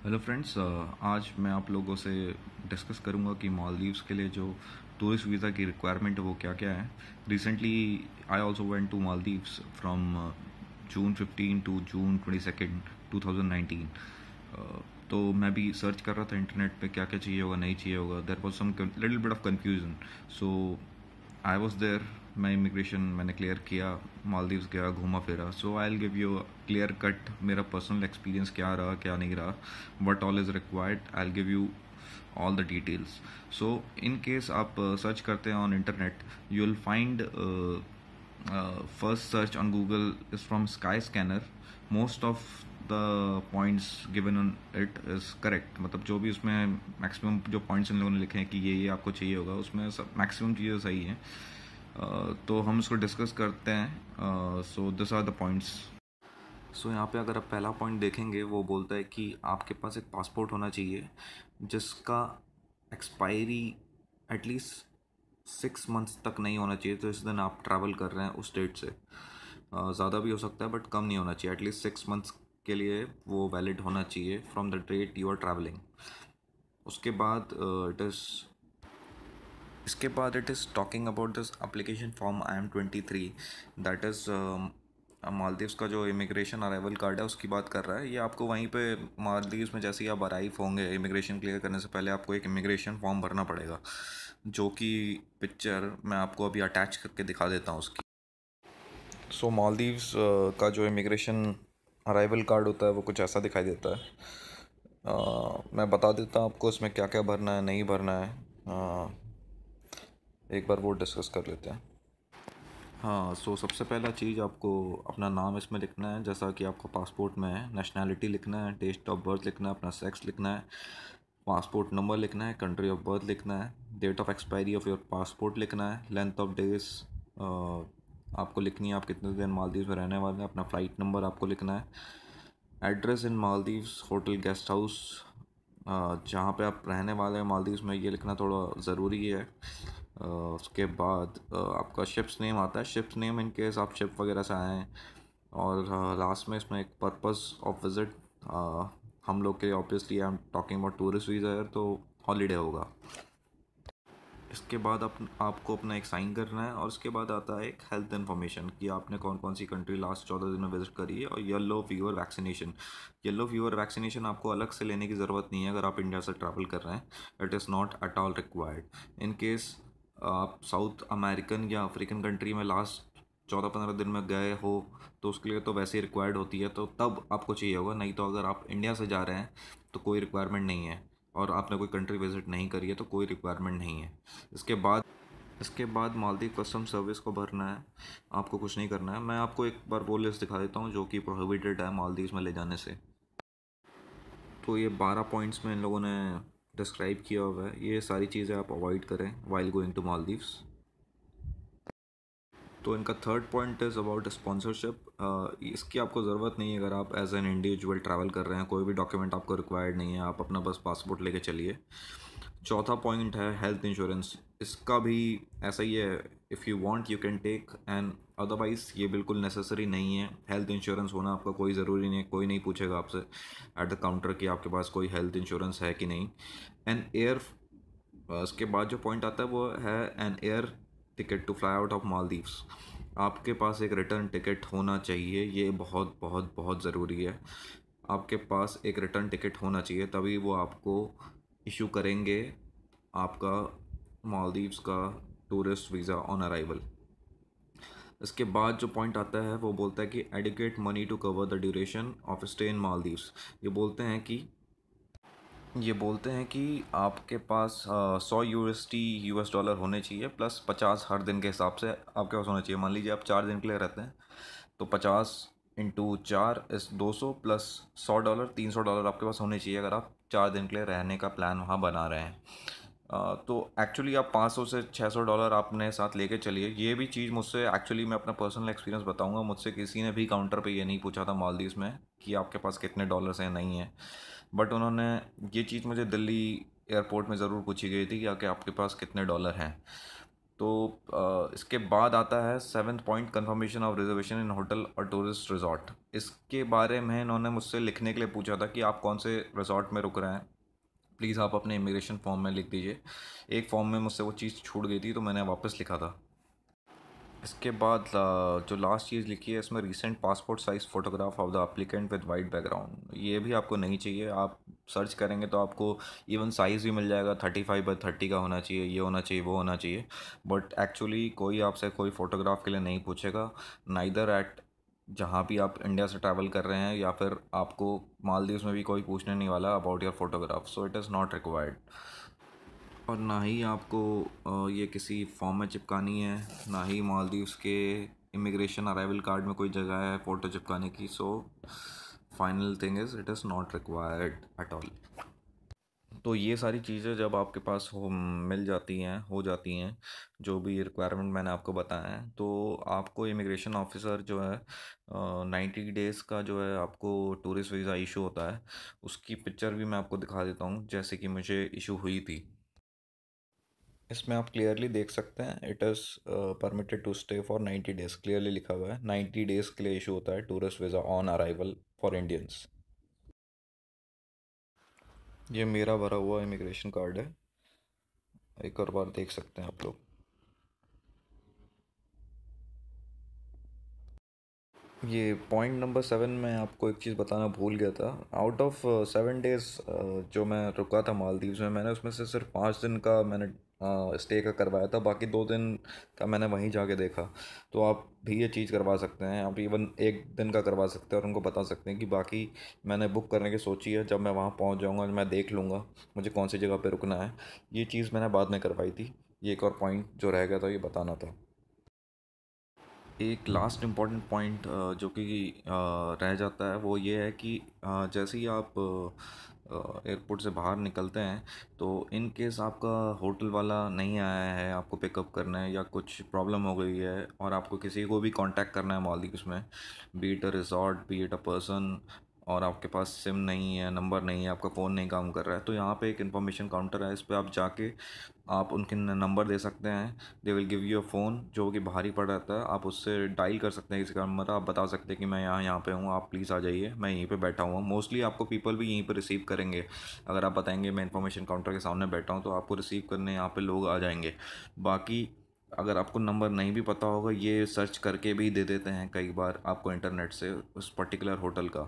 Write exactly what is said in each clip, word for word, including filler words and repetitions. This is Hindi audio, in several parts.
हेलो फ्रेंड्स, आज मैं आप लोगों से डिस्कस करूंगा कि मालदीव्स के लिए जो टूरिस्ट वीज़ा की रिक्वायरमेंट है वो क्या क्या है। Recently I also went to Maldives from June fifteen to June twenty second two thousand nineteen. तो मैं भी सर्च कर रहा था इंटरनेट पे क्या क्या चाहिए होगा, नहीं चाहिए होगा। There was some little bit of confusion. So I was there. मैं इमिग्रेशन मैंने क्लियर किया, मालदीव्स गया, घूमा फिरा। So I will give you clear cut मेरा पर्सनल एक्सपीरियंस क्या रहा, क्या नहीं रहा, what all is required. I will give you all the details. So in case आप सर्च uh, करते हैं on internet, you will find uh, uh, first search on Google is from Skyscanner. Most of the points given on it is correct. मतलब जो भी उसमें मैक्सिमम जो पॉइंट्स इन लोगों ने लिखे हैं कि ये ये आपको चाहिए होगा, उसमें सब मैक्सिमम चीज़ें सही हैं। uh, तो हम इसको डिस्कस करते हैं। So this are the points. सो यहाँ पे अगर आप पहला पॉइंट देखेंगे, वो बोलता है कि आपके पास एक पासपोर्ट होना चाहिए जिसका एक्सपायरी एटलीस्ट सिक्स मंथ्स तक नहीं होना चाहिए। तो इस दिन आप ट्रैवल कर रहे हैं उस डेट से, ज़्यादा भी हो सकता है बट कम नहीं होना चाहिए। एटलीस्ट सिक्स मंथ्स के लिए वो वैलिड होना चाहिए from the date you are travelling. उसके बाद इट इज़ इसके बाद it is talking about this application form I am twenty three. That is Maldives का जो इमिग्रेशन अराइवल कार्ड है उसकी बात कर रहा है। ये आपको वहीं पे मालदीव्स में जैसे ही आप अराइव होंगे, इमिग्रेशन क्लियर करने से पहले आपको एक इमिग्रेशन फॉर्म भरना पड़ेगा, जो कि पिक्चर मैं आपको अभी अटैच करके दिखा देता हूँ उसकी। सो so, मालदीव्स uh, का जो इमिग्रेशन अराइवल कार्ड होता है वो कुछ ऐसा दिखाई देता है। uh, मैं बता देता हूँ आपको इसमें क्या क्या भरना है, नहीं भरना है। uh, एक बार वो डिस्कस कर लेते हैं। हाँ, सो सबसे पहला चीज़ आपको अपना नाम इसमें लिखना है जैसा कि आपका पासपोर्ट में है। नेशनैलिटी लिखना है, डेट ऑफ बर्थ लिखना है, अपना सेक्स लिखना है, पासपोर्ट नंबर लिखना है, कंट्री ऑफ बर्थ लिखना है, date of expiry of your passport लिखना है, लेंथ ऑफ डेज आपको लिखनी है, आप कितने दिन मालदीव्स में रहने वाले हैं, अपना फ़्लाइट नंबर आपको लिखना है, address in Maldives, hotel, guest house, जहाँ पे आप रहने वाले हैं मालदीव्स में, ये लिखना थोड़ा ज़रूरी है। uh, उसके बाद uh, आपका शिप्स नेम आता है। शिप्स नेम इन केस आप शिप वगैरह से आए हैं। और लास्ट uh, में इसमें एक पर्पस ऑफ विज़िट, हम लोग के obviously I am talking about tourist visa है तो हॉलीडे होगा। इसके बाद आप आपको अपना एक साइन करना है और उसके बाद आता है एक हेल्थ इन्फॉर्मेशन कि आपने कौन कौन सी कंट्री लास्ट चौदह दिन में विजिट करी है, और yellow fever vaccination. Yellow fever vaccination आपको अलग से लेने की ज़रूरत नहीं है अगर आप इंडिया से ट्रैवल कर रहे हैं। It is not at all required. In case आप साउथ अमेरिकन या अफ्रीकन कंट्री में लास्ट चौदह पंद्रह दिन में गए हो तो उसके लिए तो वैसे ही रिक्वायर्ड होती है, तो तब आपको चाहिए होगा। नहीं तो अगर आप इंडिया से जा रहे हैं तो कोई रिक्वायरमेंट नहीं है, और आपने कोई कंट्री विजिट नहीं करी है तो कोई रिक्वायरमेंट नहीं है। इसके बाद इसके बाद मालदीव कस्टम सर्विस को भरना है, आपको कुछ नहीं करना है। मैं आपको एक बार वो लिस्ट दिखा देता हूँ जो कि प्रोहिबिटेड है मालदीव्स में ले जाने से। तो ये बारह पॉइंट्स में इन लोगों ने डिस्क्राइब किया हुआ है। ये सारी चीज़ें आप अवॉइड करें वाइल गोइंग टू मालदीव्स। तो इनका third point is about sponsorship. इसकी आपको ज़रूरत नहीं है अगर आप एज एन इंडिविजुअल ट्रैवल कर रहे हैं। कोई भी डॉक्यूमेंट आपको रिक्वायर्ड नहीं है, आप अपना बस पासपोर्ट लेके चलिए। चौथा पॉइंट है हेल्थ इंश्योरेंस। इसका भी ऐसा ही है, if you want you can take, and otherwise ये बिल्कुल नेसेसरी नहीं है। हेल्थ इंश्योरेंस होना आपका कोई ज़रूरी नहीं है, कोई नहीं पूछेगा आपसे एट द काउंटर कि आपके पास कोई हेल्थ इंश्योरेंस है कि नहीं। एंड एयर उसके बाद जो पॉइंट आता है वो है an air ticket to fly out of Maldives. आपके पास एक रिटर्न टिकट होना चाहिए, ये बहुत बहुत बहुत ज़रूरी है। आपके पास एक रिटर्न टिकट होना चाहिए, तभी वो आपको इशू करेंगे आपका मालदीव्स का टूरिस्ट वीज़ा ऑन अराइवल। इसके बाद जो पॉइंट आता है वो बोलता है कि adequate money to cover the duration of stay in Maldives. ये बोलते हैं कि ये बोलते हैं कि आपके पास सौ U S T U S dollar होने चाहिए, प्लस पचास हर दिन के हिसाब से आपके पास होना चाहिए। मान लीजिए आप चार दिन के लिए रहते हैं तो पचास इंटू चार इस दो सौ, प्लस सौ डॉलर, तीन सौ डॉलर आपके पास होने चाहिए अगर आप चार दिन के लिए रहने का प्लान वहाँ बना रहे हैं। Uh, तो एक्चुअली आप पाँच सौ से छः सौ डॉलर अपने साथ लेके चलिए। ये भी चीज़ मुझसे, एक्चुअली मैं अपना पर्सनल एक्सपीरियंस बताऊंगा, मुझसे किसी ने भी काउंटर पे ये नहीं पूछा था मालदीव्स में कि आपके पास कितने डॉलर्स हैं, नहीं है। बट उन्होंने ये चीज़ मुझे दिल्ली एयरपोर्ट में ज़रूर पूछी गई थी कि आके आपके पास कितने डॉलर हैं। तो अ, इसके बाद आता है seventh point, confirmation of reservation in hotel और टूरिस्ट रिजॉर्ट। इसके बारे में इन्होंने मुझसे लिखने के लिए पूछा था कि आप कौन से रिजॉर्ट में रुक रहे हैं, प्लीज़ आप अपने इमिग्रेशन फॉर्म में लिख दीजिए। एक फॉर्म में मुझसे वो चीज़ छूट गई थी तो मैंने वापस लिखा था। इसके बाद अ, जो लास्ट चीज़ लिखी है इसमें, recent passport size photograph of the applicant with white background, ये भी आपको नहीं चाहिए। आप सर्च करेंगे तो आपको इवन साइज़ भी मिल जाएगा, थर्टी फाइव बाई थर्टी का होना चाहिए, ये होना चाहिए, वो होना चाहिए। बट एक्चुअली कोई आपसे कोई फ़ोटोग्राफ के लिए नहीं पूछेगा, नाइदर एट जहाँ भी आप इंडिया से ट्रैवल कर रहे हैं, या फिर आपको मालदीव्स में भी कोई पूछने नहीं वाला about your photograph, so it is not required. और ना ही आपको अ, ये किसी फॉर्म में चिपकानी है, ना ही मालदीव्स के इमिग्रेशन अराइवल कार्ड में कोई जगह है फ़ोटो चिपकाने की। So final thing is it is not required at all. तो ये सारी चीज़ें जब आपके पास हो मिल जाती हैं, हो जाती हैं, जो भी रिक्वायरमेंट मैंने आपको बताया है, तो आपको इमिग्रेशन ऑफिसर जो है नाइन्टी डेज़ का जो है आपको टूरिस्ट वीज़ा इशू होता है, उसकी पिक्चर भी मैं आपको दिखा देता हूँ जैसे कि मुझे इशू हुई थी। इसमें आप क्लियरली देख सकते हैं, it is permitted to stay for ninety days, clearly लिखा हुआ है नाइन्टी डेज़ के लिए इशू होता है tourist visa on arrival for Indians. ये मेरा भरा हुआ इमिग्रेशन कार्ड है, एक और बार देख सकते हैं आप लोग। ये पॉइंट नंबर सेवन में आपको एक चीज़ बताना भूल गया था। आउट ऑफ सेवन डेज़ जो मैं रुका था मालदीव्स में, मैंने उसमें से सिर्फ पाँच दिन का मैंने स्टे का करवाया था, बाकी दो दिन का मैंने वहीं जाके देखा। तो आप भी ये चीज़ करवा सकते हैं, आप इवन एक दिन का करवा सकते हैं और उनको बता सकते हैं कि बाकी मैंने बुक करने की सोची है, जब मैं वहाँ पहुँच जाऊँगा मैं देख लूँगा मुझे कौन सी जगह पर रुकना है। ये चीज़ मैंने बाद में करवाई थी। ये एक और पॉइंट जो रह गया था ये बताना था। एक लास्ट इम्पॉर्टेंट पॉइंट जो कि अ, रह जाता है वो ये है कि अ, जैसे ही आप एयरपोर्ट से बाहर निकलते हैं, तो इन केस आपका होटल वाला नहीं आया है आपको पिकअप करना है, या कुछ प्रॉब्लम हो गई है और आपको किसी को भी कांटेक्ट करना है मालदीव्स में, be it a resort, be it a person, और आपके पास सिम नहीं है, नंबर नहीं है, आपका फ़ोन नहीं काम कर रहा है, तो यहाँ पे एक इन्फॉर्मेशन काउंटर है, इस पर आप जाके आप उनके नंबर दे सकते हैं। They will give you a phone जो कि बाहर ही पड़ा रहता है, आप उससे डायल कर सकते हैं किसी का नंबर, आप बता सकते हैं कि मैं यहाँ यहाँ पे हूँ, आप प्लीज़ आ जाइए, मैं यहीं पे बैठा हुआ हूँ। मोस्टली आपको पीपल भी यहीं पे रिसीव करेंगे। अगर आप बताएंगे मैं इन्फॉर्मेशन काउंटर के सामने बैठा हूँ, तो आपको रिसीव करने यहाँ पे लोग आ जाएंगे। बाकी अगर आपको नंबर नहीं भी पता होगा, ये सर्च करके भी दे देते हैं कई बार आपको इंटरनेट से उस पर्टिकुलर होटल का।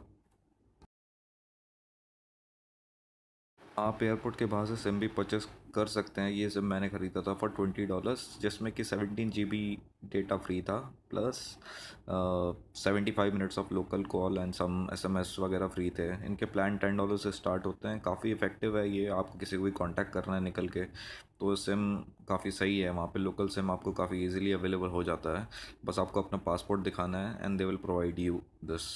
आप एयरपोर्ट के बाहर से सिम भी परचेस कर सकते हैं। ये सिम मैंने ख़रीदा था फॉर ट्वेंटी डॉलर्स, जिसमें कि seventeen G B data free था, plus seventy five minutes of local call and some S M S वगैरह फ्री थे। इनके प्लान टेन डॉलर से स्टार्ट होते हैं, काफ़ी इफ़ेक्टिव है ये। आपको किसी को भी कांटेक्ट करना है निकल के, तो सिम काफ़ी सही है। वहाँ पे लोकल सिम आपको काफ़ी इजीली अवेलेबल हो जाता है, बस आपको अपना पासपोर्ट दिखाना है and they will provide you this.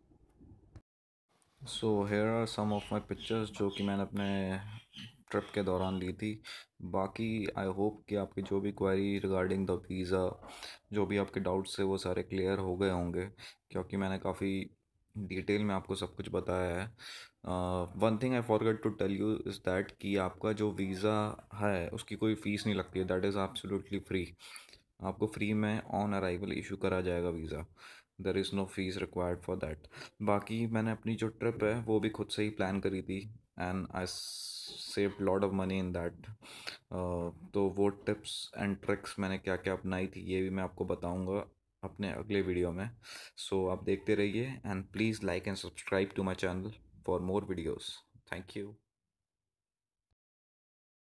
So here are some of my pictures जो कि मैंने अपने ट्रिप के दौरान ली थी। बाकी आई होप कि आपकी जो भी क्वेरी रिगार्डिंग द वीज़ा, जो भी आपके डाउट्स थे वो सारे क्लियर हो गए होंगे, क्योंकि मैंने काफ़ी डिटेल में आपको सब कुछ बताया है। One thing I forget to tell you is that कि आपका जो वीज़ा है उसकी कोई फ़ीस नहीं लगती है, दैट इज़ एब्सोल्युटली फ्री। आपको फ्री में ऑन अराइवल इशू करा जाएगा visa, there is no fees required for that. बाकी मैंने अपनी जो ट्रिप है वो भी खुद से ही प्लान करी थी, and I save lot of money in that. तो वो टिप्स एंड ट्रिक्स मैंने क्या क्या अपनाई थी ये भी मैं आपको बताऊंगा अपने अगले वीडियो में। सो so, आप देखते रहिए and please like and subscribe to my channel for more videos. Thank you.